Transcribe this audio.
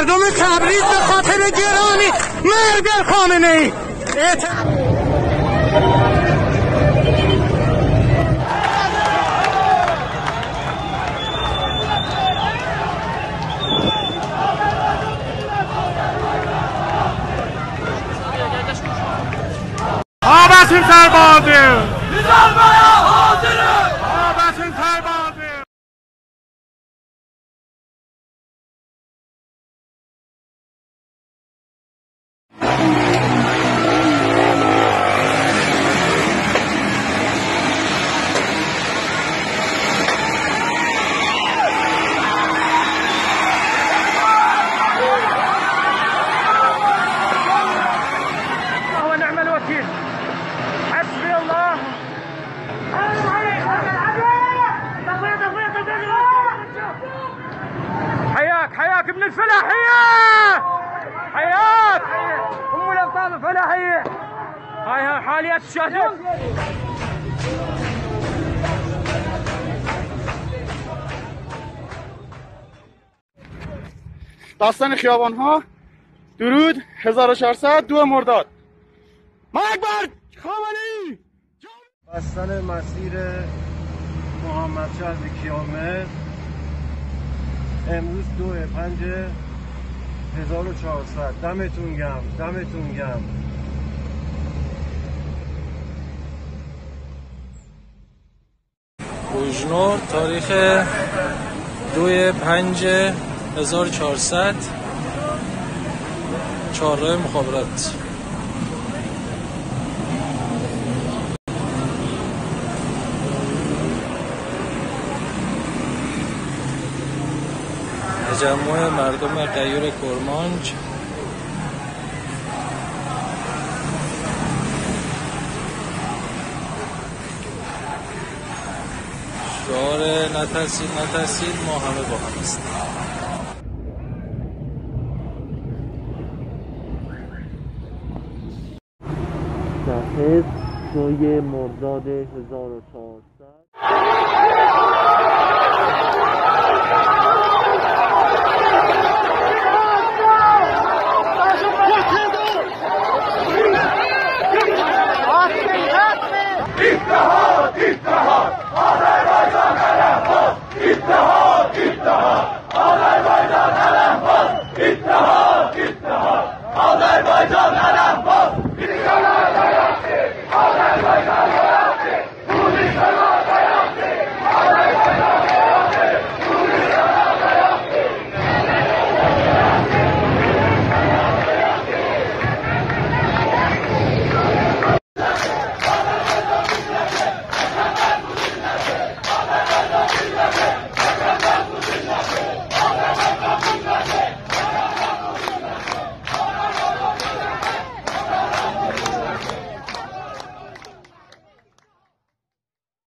مردم تبریز به خاطر گرانی مرگ خامنه‌ای Abasın Serbazi! Biz almaya hazırız! Abasın Serbazi! ونعم الوكيل حسبي الله حياك ابن الفلاحية حياك ام الابطال الفلاحية هاي حاليات الشهداء داستان خیابان ها درود 1400 2 مرداد مرگ بر خامنه‌ای بستن مسیر محمد شهر کیامه امروز 2/5/1400 دمتون گرم بوجنور تاریخ 2/5/1400 چهارراه مخابرات تجمع مردم غیور کرمانج شعار نترسید ما همه با هم هستیم. شهر 2 مرداد 1400